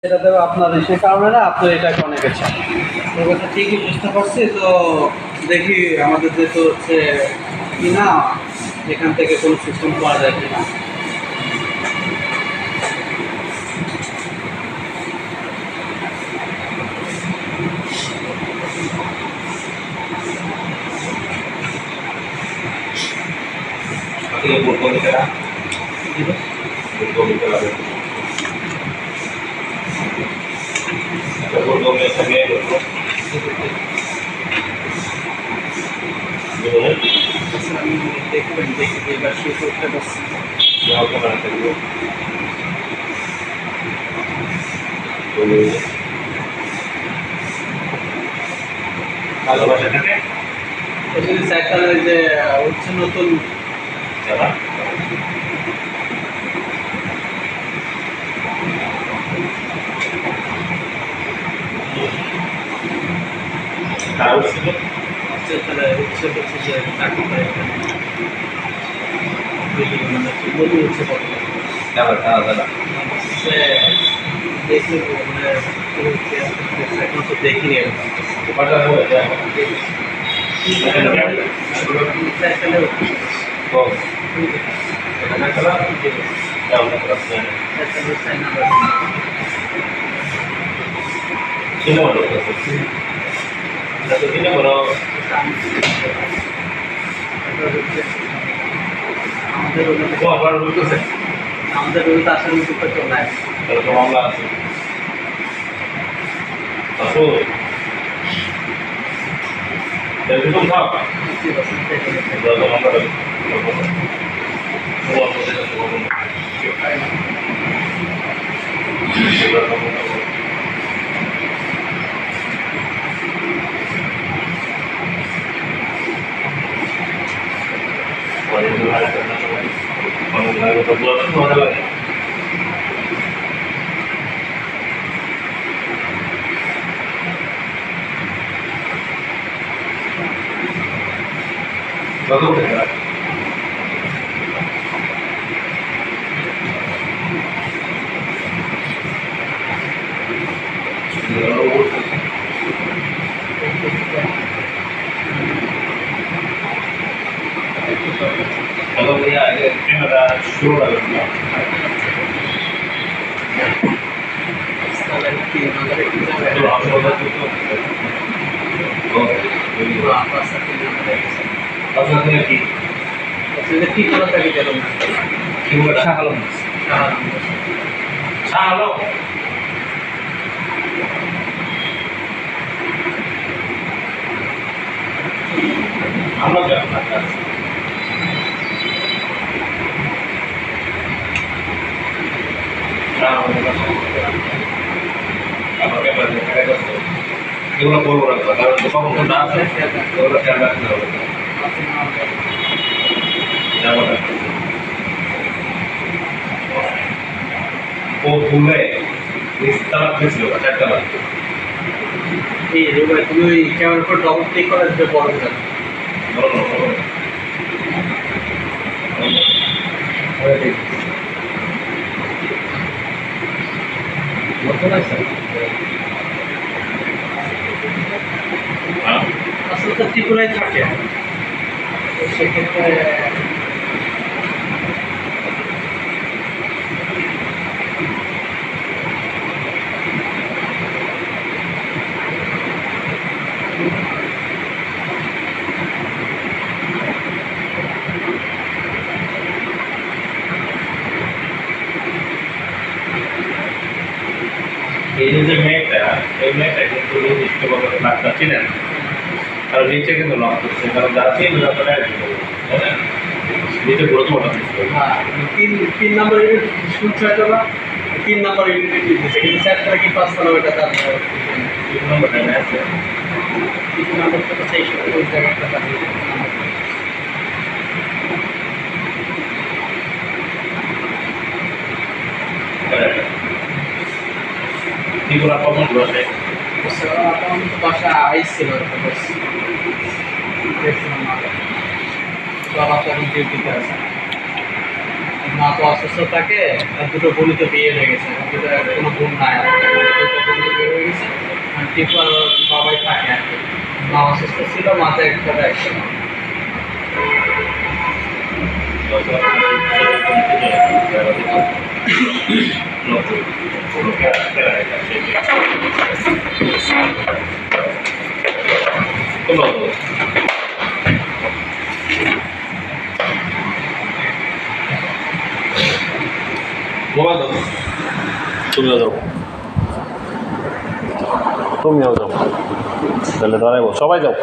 এটা দেবে আপনার সে কারণে না আপনার এটাকে অনেকে চান। তোর কথা ঠিকই বুঝতে পারছি। তো দেখি আমাদের যেহেতু হচ্ছে কি না, এখান থেকে কোনো সিস্টেম পাওয়া যায় কিনা। দেখবেন দেখি এবার শুরু করতে পারছি। ভালোবাসা থাকে যদি সাইকেলে যে হচ্ছে নতুন যারা কারো ছিল তাহলে হচ্ছে হচ্ছে যে চাকরিটা এখানে বিল্ডিং বানাচ্ছে বলি হচ্ছে কত হচ্ছে দেখলে মানে এখন তো দেখিনি বাটা হয়ে যায় সাইকেলে তো এটা করা কেমন করা যায় কিনে বলো তো কিনে বলো আবার বলতেছে আমাদের রোহিত আসলে দুটো চলে আসে তাহলে তো মামলা আছে আসো এরকম থাক মামলা লাগে kalau dia ini ada show lagi itu apa lagi itu oh ini apa satu apa lagi sudah kita lagi dalam kita salam salam আমরা যাবো এগুলো করবো রাখবো কারণ কখন কোনটা আছে ওগুলো খেয়াল রাখতে হবে ও ভুলে তালাক দিয়েছিল 4 তালাক এই রোবা তুমি ওই ক্যামেরার উপর ডবল ক্লিক করে দিতে বড় করে আসলে তো ত্রিপুরায় থাকে সেক্ষেত্রে এই যে মেয়েটা এই মেয়েটা কিন্তু নির্দিষ্ট ভাবে ডাক্তার ছিলেন কারণ নিচে কিন্তু লক করছে কারণ যারা তিন ব্যাপারে নিচে গ্রোথ মোটা তিন নম্বর ইউনিট শুনছে হয়তো বা 3 নম্বর ইউনিট দিচ্ছে কিন্তু 4 তারা কি 5 নম্বর ওটা তার 3 নম্বর টাইমে আছে 3 নম্বর তো সেই ওই জায়গাটা তার ত্রিপুরা কমন বসে তখন তো বাসা আইসছিল বাবা তখন ডিউটিতে আছে মা তো অসুস্থ থাকে আর দুটো বোনই তো বিয়ে হয়ে গেছে কোনো বোন নাই টিপার বাবাই থাকে আর কি। মা অসুস্থ ছিল, মাঝে একটা অ্যাক্সিডেন্ট। মোবাইল দাও, তুমিও যাও, তুমিও যাও, তাহলে দাঁড়াইব, সবাই যাও।